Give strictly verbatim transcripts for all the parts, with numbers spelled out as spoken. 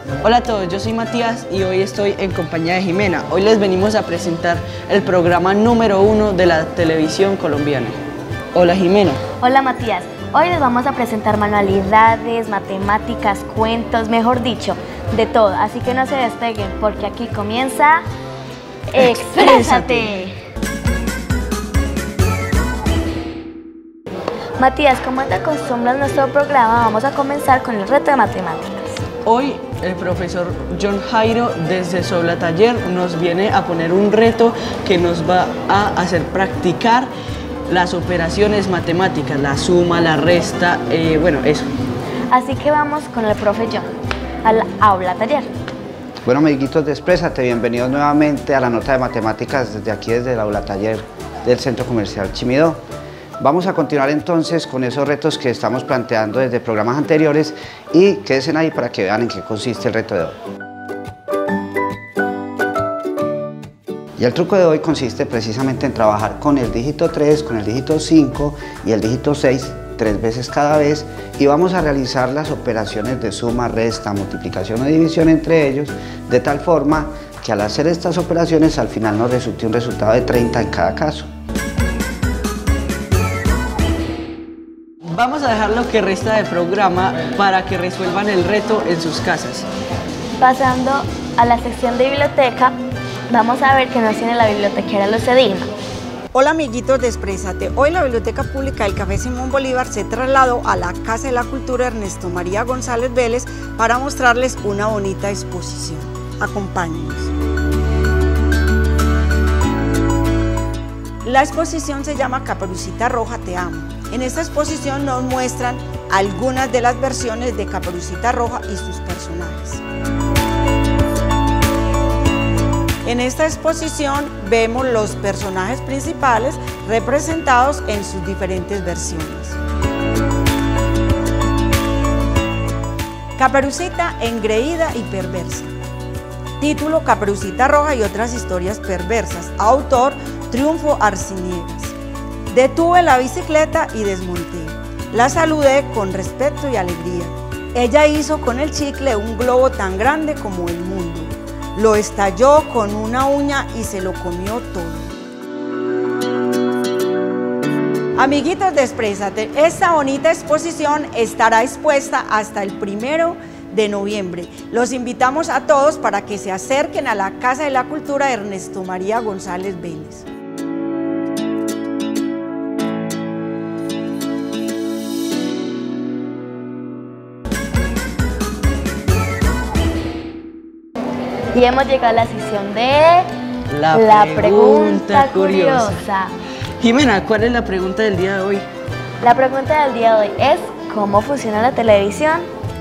Hola a todos, yo soy Matías y hoy estoy en compañía de Jimena. Hoy les venimos a presentar el programa número uno de la televisión colombiana. Hola Jimena. Hola Matías, hoy les vamos a presentar manualidades, matemáticas, cuentos, mejor dicho, de todo. Así que no se despeguen porque aquí comienza Exprésate. Matías, como es de costumbre en nuestro programa, vamos a comenzar con el reto de matemáticas. Hoy el profesor John Jairo desde Sobla Taller nos viene a poner un reto que nos va a hacer practicar las operaciones matemáticas, la suma, la resta, eh, bueno, eso. Así que vamos con el profe John, al aula taller. Bueno, amiguitos de Exprésate, bienvenidos nuevamente a la nota de matemáticas desde aquí, desde el aula taller del Centro Comercial Chimidó. Vamos a continuar entonces con esos retos que estamos planteando desde programas anteriores y quédense ahí para que vean en qué consiste el reto de hoy. Y el truco de hoy consiste precisamente en trabajar con el dígito tres, con el dígito cinco y el dígito seis tres veces cada vez, y vamos a realizar las operaciones de suma, resta, multiplicación o división entre ellos, de tal forma que al hacer estas operaciones al final nos resulte un resultado de treinta en cada caso. Vamos a dejar lo que resta del programa para que resuelvan el reto en sus casas. Pasando a la sección de biblioteca, vamos a ver qué nos tiene la bibliotequera Lucedilma. Hola amiguitos de Exprésate, hoy la Biblioteca Pública del Café Simón Bolívar se trasladó a la Casa de la Cultura Ernesto María González Vélez para mostrarles una bonita exposición. Acompáñenos. La exposición se llama Caperucita Roja, te amo. En esta exposición nos muestran algunas de las versiones de Caperucita Roja y sus personajes. En esta exposición vemos los personajes principales representados en sus diferentes versiones. Caperucita engreída y perversa. Título: Caperucita Roja y otras historias perversas. Autor: Triunfo Arciniegas. Detuve la bicicleta y desmonté. La saludé con respeto y alegría. Ella hizo con el chicle un globo tan grande como el mundo. Lo estalló con una uña y se lo comió todo. Amiguitos de Exprésate, esta bonita exposición estará expuesta hasta el primero de noviembre. Los invitamos a todos para que se acerquen a la Casa de la Cultura Ernesto María González Vélez. Y hemos llegado a la sección de La, la pregunta, pregunta curiosa. curiosa. Jimena, ¿cuál es la pregunta del día de hoy? La pregunta del día de hoy es: ¿cómo funciona la televisión?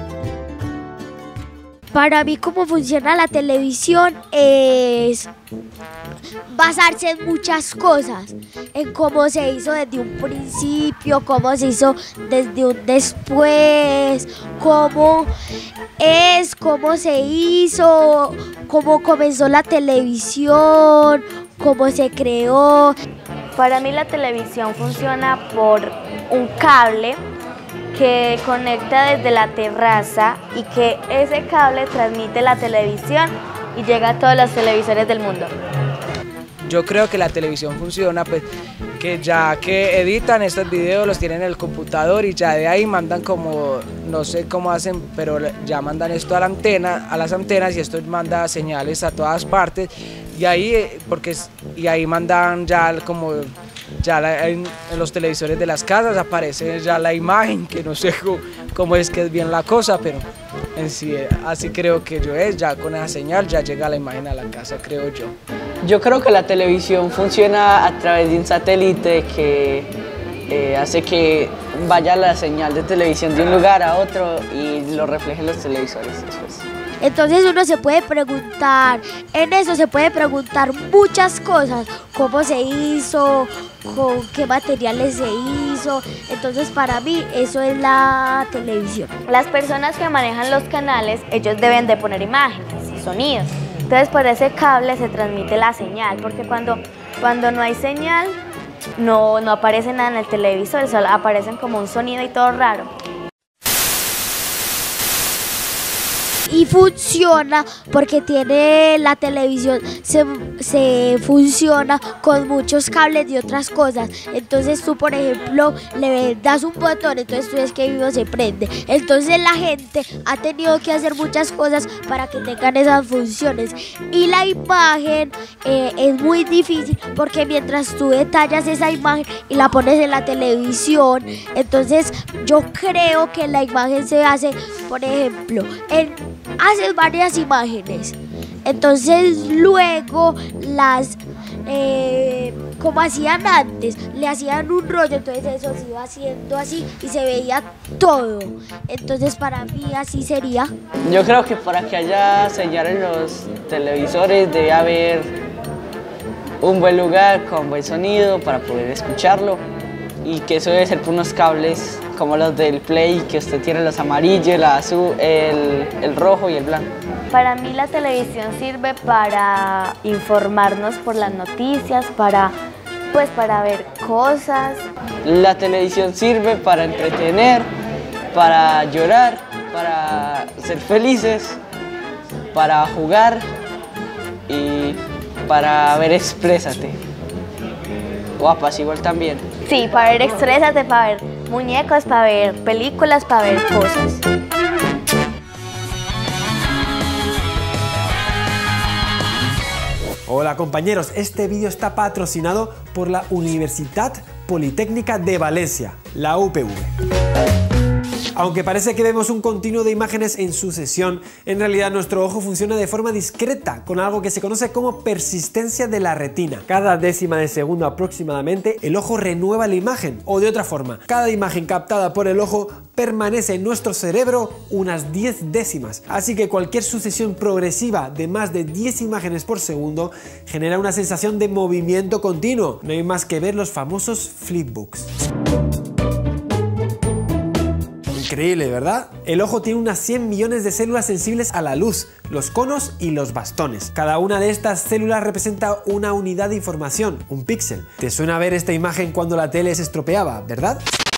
Para mí, cómo funciona la televisión es basarse en muchas cosas, en cómo se hizo desde un principio, cómo se hizo desde un después, cómo es, cómo se hizo, cómo comenzó la televisión, cómo se creó. Para mí la televisión funciona por un cable que conecta desde la terraza y que ese cable transmite la televisión y llega a todos los televisores del mundo. Yo creo que la televisión funciona, pues, que ya que editan estos videos, los tienen en el computador y ya de ahí mandan como, no sé cómo hacen, pero ya mandan esto a la antena, a las antenas, y esto manda señales a todas partes, y ahí, porque, y ahí mandan ya como, ya la, en, en los televisores de las casas aparece ya la imagen, que no sé cómo, cómo es que es bien la cosa, pero en sí, así creo que yo es, ya con esa señal ya llega la imagen a la casa, creo yo. Yo creo que la televisión funciona a través de un satélite que eh, hace que vaya la señal de televisión de un lugar a otro y lo refleje en los televisores después. Entonces uno se puede preguntar, en eso se puede preguntar muchas cosas, cómo se hizo, con qué materiales se hizo. Entonces para mí eso es la televisión. Las personas que manejan los canales, ellos deben de poner imágenes y sonidos. Entonces por ese cable se transmite la señal, porque cuando, cuando no hay señal no, no aparece nada en el televisor, solo aparecen como un sonido y todo raro. y funciona porque tiene la televisión, se, se funciona con muchos cables y otras cosas. Entonces tú, por ejemplo, le das un botón, entonces tú ves que mismo se prende. Entonces la gente ha tenido que hacer muchas cosas para que tengan esas funciones. Y la imagen eh, es muy difícil porque mientras tú detallas esa imagen y la pones en la televisión, entonces yo creo que la imagen se hace, por ejemplo, en, haces varias imágenes, entonces luego las, eh, como hacían antes, le hacían un rollo, entonces eso se iba haciendo así y se veía todo. Entonces para mí así sería. Yo creo que para que haya señal en los televisores debe haber un buen lugar con buen sonido para poder escucharlo, y que eso debe ser por unos cables como los del Play, que usted tiene los amarillos, el azul, el, el rojo y el blanco. Para mí la televisión sirve para informarnos por las noticias, para, pues, para ver cosas. La televisión sirve para entretener, para llorar, para ser felices, para jugar y para ver Exprésate. Guapas igual también. Sí, para ver Exprésate, para ver muñecos, para ver películas, para ver cosas. Hola compañeros, este vídeo está patrocinado por la Universitat Politécnica de Valencia, la U P V. Aunque parece que vemos un continuo de imágenes en sucesión, en realidad nuestro ojo funciona de forma discreta, con algo que se conoce como persistencia de la retina. Cada décima de segundo aproximadamente, el ojo renueva la imagen, o de otra forma, cada imagen captada por el ojo permanece en nuestro cerebro unas diez décimas. Así que cualquier sucesión progresiva de más de diez imágenes por segundo genera una sensación de movimiento continuo. No hay más que ver los famosos flipbooks. Increíble, ¿verdad? El ojo tiene unas cien millones de células sensibles a la luz, los conos y los bastones. Cada una de estas células representa una unidad de información, un píxel. ¿Te suena ver esta imagen cuando la tele se estropeaba, verdad?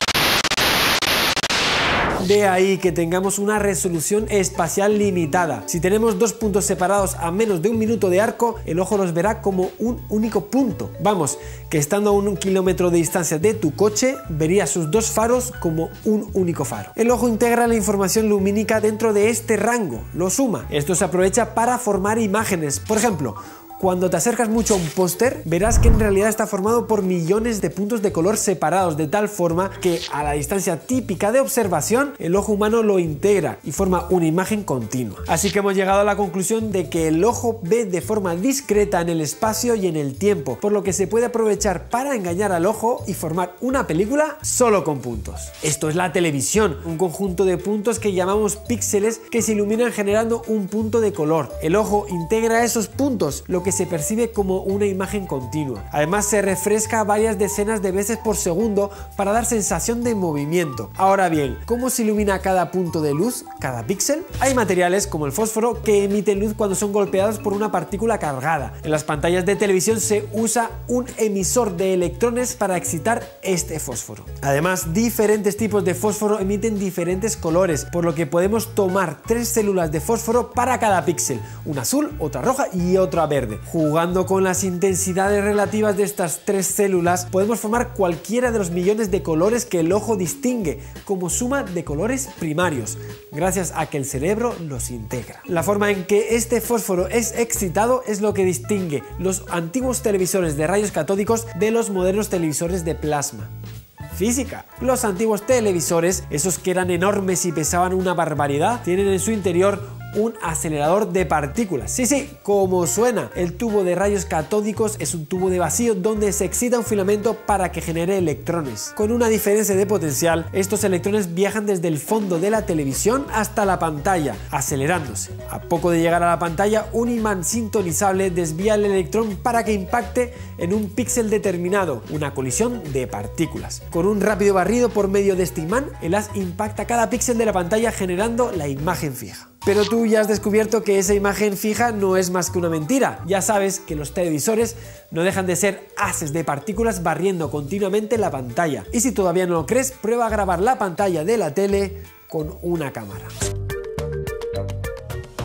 De ahí que tengamos una resolución espacial limitada. Si tenemos dos puntos separados a menos de un minuto de arco, el ojo los verá como un único punto. Vamos, que estando a un kilómetro de distancia de tu coche, verías sus dos faros como un único faro. El ojo integra la información lumínica dentro de este rango, lo suma. Esto se aprovecha para formar imágenes. Por ejemplo, cuando te acercas mucho a un póster, verás que en realidad está formado por millones de puntos de color separados, de tal forma que a la distancia típica de observación, el ojo humano lo integra y forma una imagen continua. Así que hemos llegado a la conclusión de que el ojo ve de forma discreta en el espacio y en el tiempo, por lo que se puede aprovechar para engañar al ojo y formar una película solo con puntos. Esto es la televisión, un conjunto de puntos que llamamos píxeles que se iluminan generando un punto de color. El ojo integra esos puntos, lo que se percibe como una imagen continua. Además se refresca varias decenas de veces por segundo para dar sensación de movimiento. Ahora bien, ¿cómo se ilumina cada punto de luz, cada píxel? Hay materiales como el fósforo que emiten luz cuando son golpeados por una partícula cargada. En las pantallas de televisión se usa un emisor de electrones para excitar este fósforo. Además, diferentes tipos de fósforo emiten diferentes colores, por lo que podemos tomar tres células de fósforo para cada píxel, una azul, otra roja y otra verde. Jugando con las intensidades relativas de estas tres células, podemos formar cualquiera de los millones de colores que el ojo distingue como suma de colores primarios, gracias a que el cerebro los integra. La forma en que este fósforo es excitado es lo que distingue los antiguos televisores de rayos catódicos de los modernos televisores de plasma. Física. Los antiguos televisores, esos que eran enormes y pesaban una barbaridad, tienen en su interior un acelerador de partículas. Sí, sí, como suena. El tubo de rayos catódicos es un tubo de vacío donde se excita un filamento para que genere electrones. Con una diferencia de potencial, estos electrones viajan desde el fondo de la televisión hasta la pantalla, acelerándose. A poco de llegar a la pantalla, un imán sintonizable desvía el electrón para que impacte en un píxel determinado, una colisión de partículas. Con un rápido barrido por medio de este imán, el haz impacta cada píxel de la pantalla generando la imagen fija. Pero tú ya has descubierto que esa imagen fija no es más que una mentira. Ya sabes que los televisores no dejan de ser haces de partículas barriendo continuamente la pantalla. Y si todavía no lo crees, prueba a grabar la pantalla de la tele con una cámara.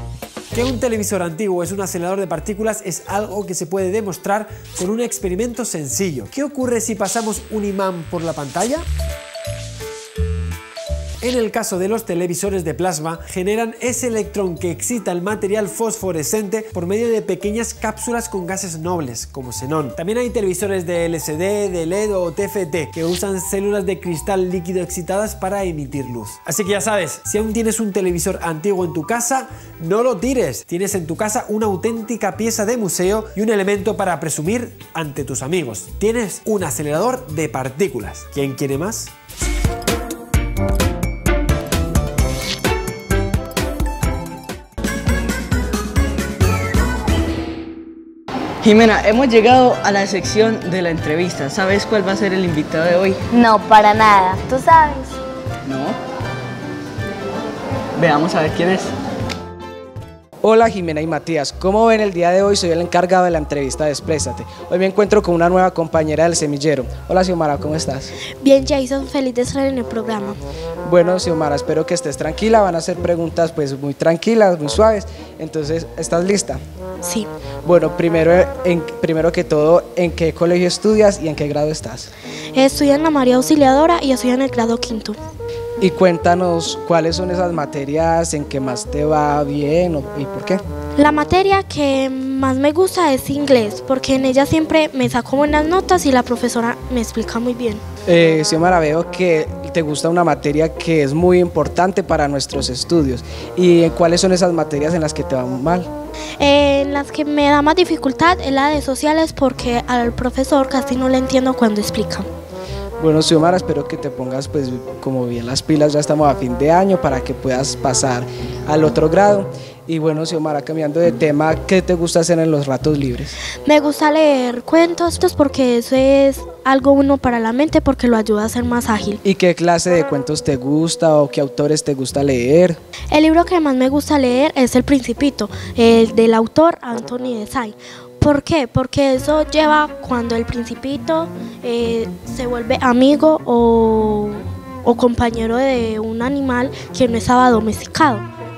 Que un televisor antiguo es un acelerador de partículas es algo que se puede demostrar con un experimento sencillo. ¿Qué ocurre si pasamos un imán por la pantalla? En el caso de los televisores de plasma, generan ese electrón que excita el material fosforescente por medio de pequeñas cápsulas con gases nobles, como xenón. También hay televisores de L C D, de L E D o T F T, que usan células de cristal líquido excitadas para emitir luz. Así que ya sabes, si aún tienes un televisor antiguo en tu casa, no lo tires. Tienes en tu casa una auténtica pieza de museo y un elemento para presumir ante tus amigos. Tienes un acelerador de partículas. ¿Quién quiere más? Jimena, hemos llegado a la sección de la entrevista. ¿Sabes cuál va a ser el invitado de hoy? No, para nada. ¿Tú sabes? No. Veamos a ver quién es. Hola Jimena y Matías, como ven el día de hoy soy el encargado de la entrevista de Exprésate. Hoy me encuentro con una nueva compañera del semillero. Hola Xiomara, ¿cómo estás? Bien Jason, feliz de estar en el programa. Bueno Xiomara, espero que estés tranquila, van a hacer preguntas pues muy tranquilas, muy suaves. Entonces, ¿estás lista? Sí. Bueno, primero, en, primero que todo, ¿en qué colegio estudias y en qué grado estás? Estudio en la María Auxiliadora y estoy en el grado quinto. Y cuéntanos cuáles son esas materias en que más te va bien o, y por qué. La materia que más me gusta es inglés, porque en ella siempre me saco buenas notas y la profesora me explica muy bien. Eh, Xiomara, veo que te gusta una materia que es muy importante para nuestros estudios. ¿Y cuáles son esas materias en las que te van mal? Eh, en las que me da más dificultad es la de sociales, porque al profesor casi no le entiendo cuando explica. Bueno, Xiomara, espero que te pongas pues como bien las pilas, ya estamos a fin de año para que puedas pasar al otro grado. Y bueno, Xiomara, cambiando de tema, ¿qué te gusta hacer en los ratos libres? Me gusta leer cuentos porque eso es algo bueno para la mente, porque lo ayuda a ser más ágil. ¿Y qué clase de cuentos te gusta o qué autores te gusta leer? El libro que más me gusta leer es El Principito, el del autor Anthony de Saint. ¿Por qué? Porque eso lleva cuando el principito eh, se vuelve amigo o, o compañero de un animal que no estaba domesticado.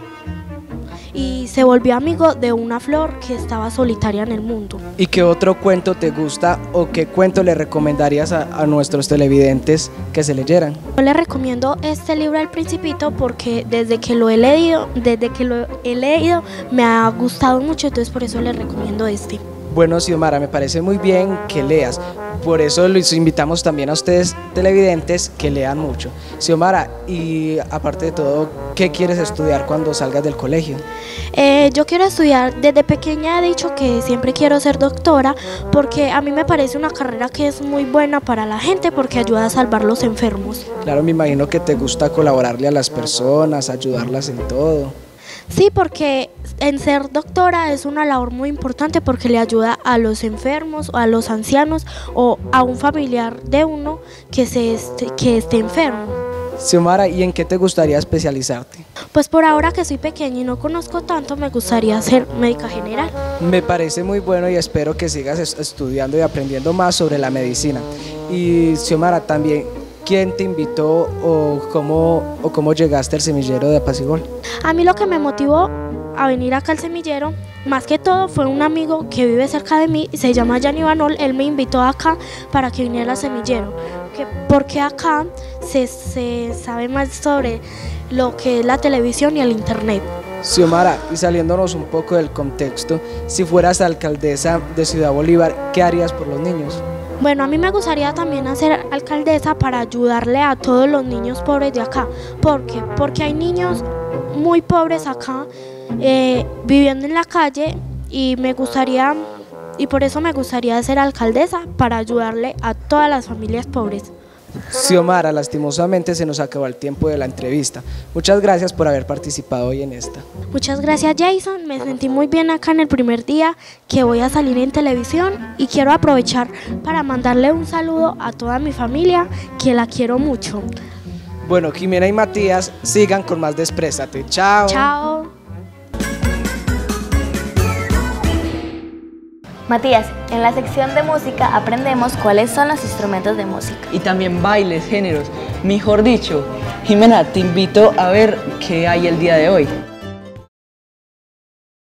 Y se volvió amigo de una flor que estaba solitaria en el mundo. ¿Y qué otro cuento te gusta o qué cuento le recomendarías a, a nuestros televidentes que se leyeran? Yo les recomiendo este libro El Principito porque desde que lo he leído, desde que lo he leído me ha gustado mucho, entonces por eso les recomiendo este. Bueno, Xiomara, me parece muy bien que leas, por eso los invitamos también a ustedes televidentes que lean mucho. Xiomara, y aparte de todo, ¿qué quieres estudiar cuando salgas del colegio? Eh, yo quiero estudiar, desde pequeña he dicho que siempre quiero ser doctora porque a mí me parece una carrera que es muy buena para la gente porque ayuda a salvar los enfermos. Claro, me imagino que te gusta colaborarle a las personas, ayudarlas en todo. Sí, porque en ser doctora es una labor muy importante porque le ayuda a los enfermos, a los ancianos o a un familiar de uno que, se esté, que esté enfermo. Xiomara, ¿y en qué te gustaría especializarte? Pues por ahora que soy pequeña y no conozco tanto, me gustaría ser médica general. Me parece muy bueno y espero que sigas estudiando y aprendiendo más sobre la medicina. Y Xiomara, también, ¿quién te invitó o cómo, o cómo llegaste al semillero de Apacigol? A mí lo que me motivó a venir acá al semillero, más que todo, fue un amigo que vive cerca de mí, se llama Gianni Banol. Él me invitó acá para que viniera al semillero, que, porque acá se, se sabe más sobre lo que es la televisión y el internet. Xiomara, y saliéndonos un poco del contexto, si fueras alcaldesa de Ciudad Bolívar, ¿qué harías por los niños? Bueno, a mí me gustaría también ser alcaldesa para ayudarle a todos los niños pobres de acá. ¿Por qué? Porque hay niños muy pobres acá, eh, viviendo en la calle, y me gustaría, y por eso me gustaría ser alcaldesa para ayudarle a todas las familias pobres. Xiomara, lastimosamente se nos acabó el tiempo de la entrevista. Muchas gracias por haber participado hoy en esta. Muchas gracias Jason, me sentí muy bien acá en el primer día que voy a salir en televisión y quiero aprovechar para mandarle un saludo a toda mi familia que la quiero mucho. Bueno, Jimena y Matías, sigan con más de Exprésate. Chao. Chao. Matías, en la sección de música aprendemos cuáles son los instrumentos de música. Y también bailes, géneros. Mejor dicho, Jimena, te invito a ver qué hay el día de hoy.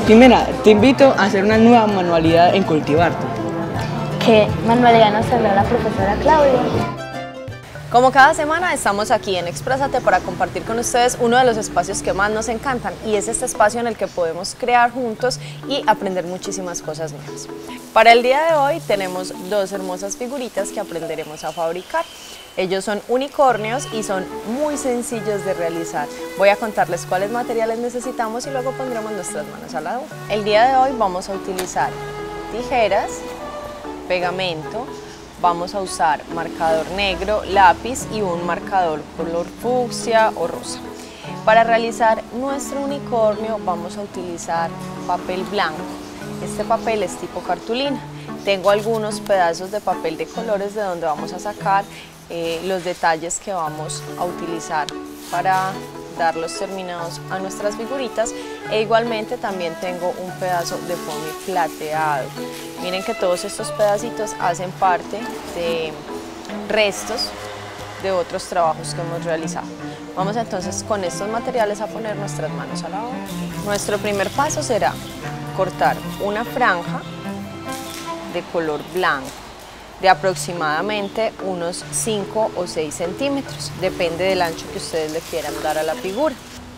Jimena, te invito a hacer una nueva manualidad en Cultivarte. ¿Qué manualidad nos habló la profesora Claudia? Como cada semana estamos aquí en Exprésate para compartir con ustedes uno de los espacios que más nos encantan y es este espacio en el que podemos crear juntos y aprender muchísimas cosas nuevas. Para el día de hoy tenemos dos hermosas figuritas que aprenderemos a fabricar. Ellos son unicornios y son muy sencillos de realizar. Voy a contarles cuáles materiales necesitamos y luego pondremos nuestras manos a la obra. El día de hoy vamos a utilizar tijeras, pegamento, vamos a usar marcador negro, lápiz y un marcador color fucsia o rosa. Para realizar nuestro unicornio vamos a utilizar papel blanco. Este papel es tipo cartulina. Tengo algunos pedazos de papel de colores de donde vamos a sacar eh, los detalles que vamos a utilizar para dar los terminados a nuestras figuritas, e igualmente también tengo un pedazo de foamy plateado. Miren que todos estos pedacitos hacen parte de restos de otros trabajos que hemos realizado. Vamos entonces con estos materiales a poner nuestras manos a la obra. Nuestro primer paso será cortar una franja de color blanco de aproximadamente unos cinco o seis centímetros, depende del ancho que ustedes le quieran dar a la figura.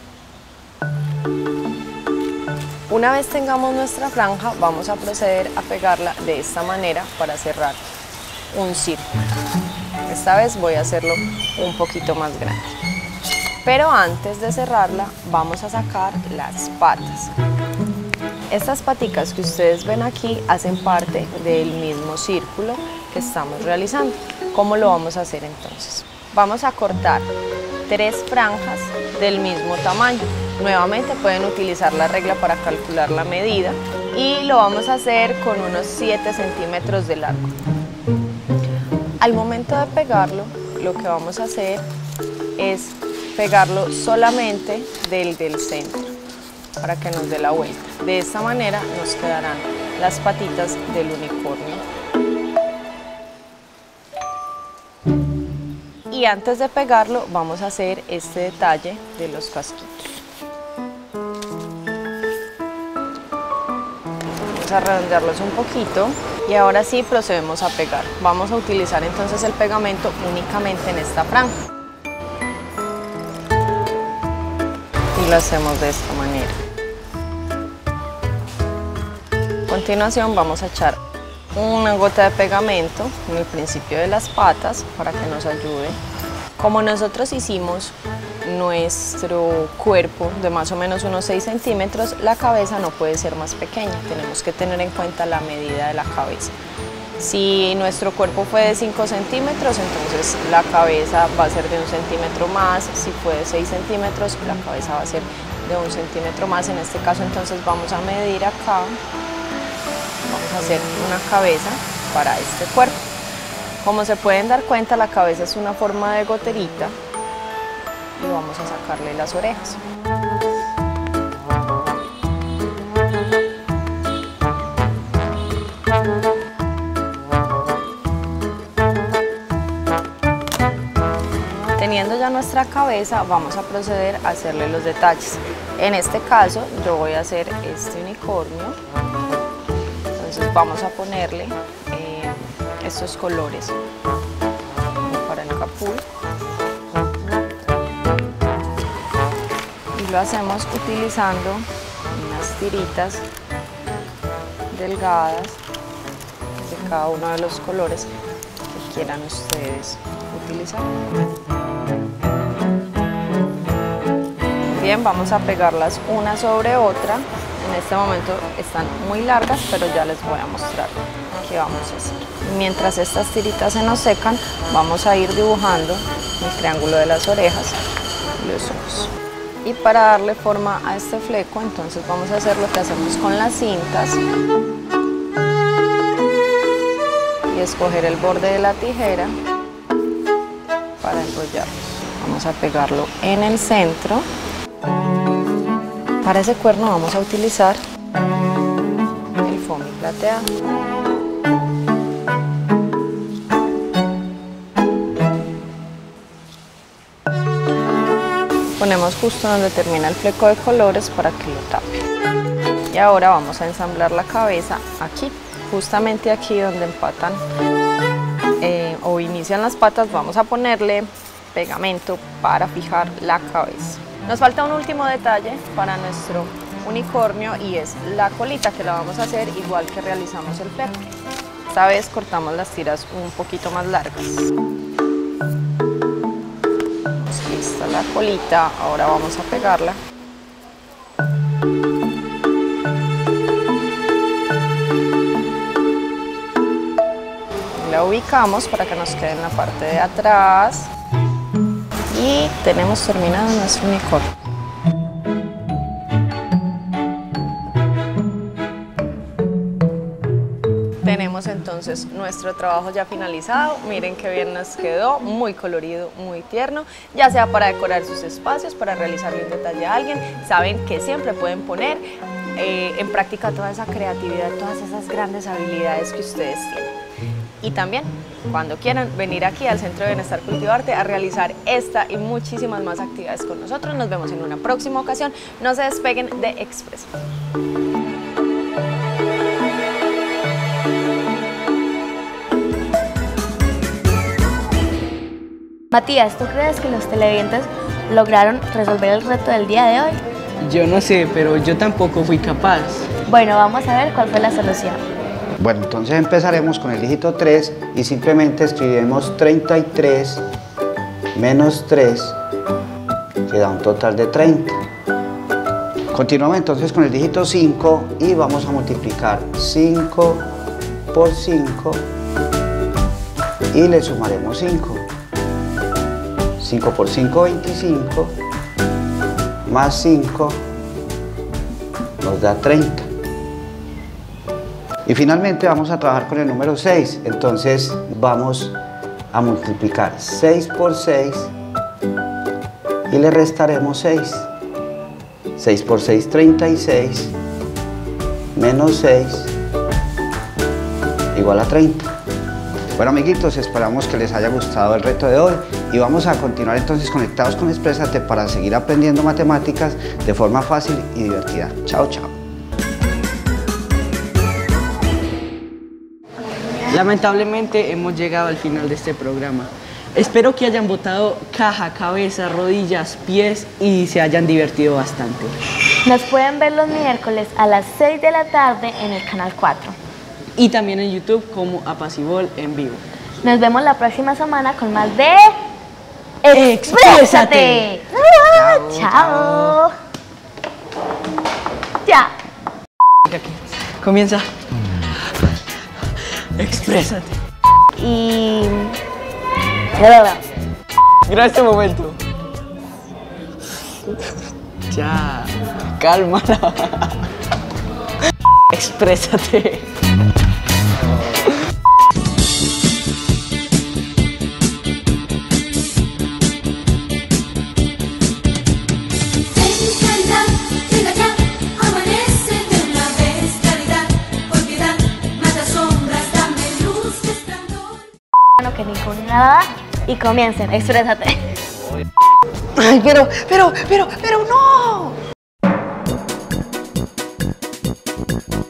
Una vez tengamos nuestra franja, vamos a proceder a pegarla de esta manera para cerrar un círculo. Esta vez voy a hacerlo un poquito más grande. Pero antes de cerrarla, vamos a sacar las patas. Estas paticas que ustedes ven aquí hacen parte del mismo círculo que estamos realizando. ¿Cómo lo vamos a hacer entonces? Vamos a cortar tres franjas del mismo tamaño. Nuevamente pueden utilizar la regla para calcular la medida y lo vamos a hacer con unos siete centímetros de largo. Al momento de pegarlo, lo que vamos a hacer es pegarlo solamente del del centro para que nos dé la vuelta. De esta manera nos quedarán las patitas del unicornio. Y antes de pegarlo vamos a hacer este detalle de los casquitos. Vamos a redondearlos un poquito y ahora sí procedemos a pegar. Vamos a utilizar entonces el pegamento únicamente en esta franja. Y lo hacemos de esta manera. A continuación vamos a echar una gota de pegamento en el principio de las patas para que nos ayude. Como nosotros hicimos nuestro cuerpo de más o menos unos seis centímetros, la cabeza no puede ser más pequeña, tenemos que tener en cuenta la medida de la cabeza. Si nuestro cuerpo fue de cinco centímetros, entonces la cabeza va a ser de un centímetro más. Si fue de seis centímetros, la cabeza va a ser de un centímetro más. En este caso entonces vamos a medir acá. Vamos a hacer una cabeza para este cuerpo. Como se pueden dar cuenta, la cabeza es una forma de goterita y vamos a sacarle las orejas. Teniendo ya nuestra cabeza, vamos a proceder a hacerle los detalles. En este caso, yo voy a hacer este unicornio. Entonces vamos a ponerle eh, estos colores para el capul. Y lo hacemos utilizando unas tiritas delgadas de cada uno de los colores que quieran ustedes utilizar. Bien, vamos a pegarlas una sobre otra. En este momento están muy largas, pero ya les voy a mostrar qué vamos a hacer. Mientras estas tiritas se nos secan, vamos a ir dibujando el triángulo de las orejas y los ojos. Y para darle forma a este fleco, entonces vamos a hacer lo que hacemos con las cintas y escoger el borde de la tijera para enrollarlos. Vamos a pegarlo en el centro. Para ese cuerno vamos a utilizar el foamy plateado. Ponemos justo donde termina el fleco de colores para que lo tape. Y ahora vamos a ensamblar la cabeza aquí, justamente aquí donde empatan eh, o inician las patas. Vamos a ponerle pegamento para fijar la cabeza. Nos falta un último detalle para nuestro unicornio y es la colita, que la vamos a hacer igual que realizamos el perro. Esta vez cortamos las tiras un poquito más largas. Lista la colita, ahora vamos a pegarla. La ubicamos para que nos quede en la parte de atrás y tenemos terminado nuestro unicornio. Tenemos entonces nuestro trabajo ya finalizado. Miren qué bien nos quedó, muy colorido, muy tierno, ya sea para decorar sus espacios, para realizarle un detalle a alguien. Saben que siempre pueden poner eh, en práctica toda esa creatividad, todas esas grandes habilidades que ustedes tienen. Y también, cuando quieran venir aquí al Centro de Bienestar Cultivarte a realizar esta y muchísimas más actividades con nosotros. Nos vemos en una próxima ocasión. No se despeguen de Exprésate. Matías, ¿tú crees que los televidentes lograron resolver el reto del día de hoy? Yo no sé, pero yo tampoco fui capaz. Bueno, vamos a ver cuál fue la solución. Bueno, entonces empezaremos con el dígito tres y simplemente escribiremos treinta y tres menos tres, que da un total de treinta. Continuamos entonces con el dígito cinco y vamos a multiplicar cinco por cinco y le sumaremos cinco. cinco por cinco, veinticinco, más cinco nos da treinta. Y finalmente vamos a trabajar con el número seis, entonces vamos a multiplicar seis por seis y le restaremos seis. seis por seis, treinta y seis, menos seis, igual a treinta. Bueno, amiguitos, esperamos que les haya gustado el reto de hoy y vamos a continuar entonces conectados con Exprésate para seguir aprendiendo matemáticas de forma fácil y divertida. Chao, chao. Lamentablemente hemos llegado al final de este programa. Espero que hayan botado caja, cabeza, rodillas, pies y se hayan divertido bastante. Nos pueden ver los miércoles a las seis de la tarde en el canal cuatro. Y también en YouTube como Apacibol en vivo. Nos vemos la próxima semana con más de Exprésate. Chao. Chao. Ya. Comienza. Exprésate. Y... Graba este momento. Ya. Cálmala. Exprésate. Que ninguna y comiencen, exprésate. Ay, pero, pero, pero, pero no.